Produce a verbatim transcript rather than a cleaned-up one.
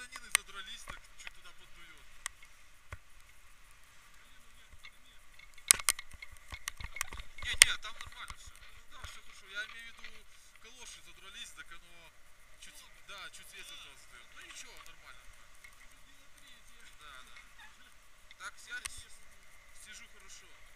штанины задрались, так чуть туда поддует. Не, не, там нормально все. Да, все хорошо. Я имею в виду, калоши задрались, так оно чуть, да, чуть ветер туда сдает. Ну ничего, нормально. Да, да. Так, я сижу хорошо.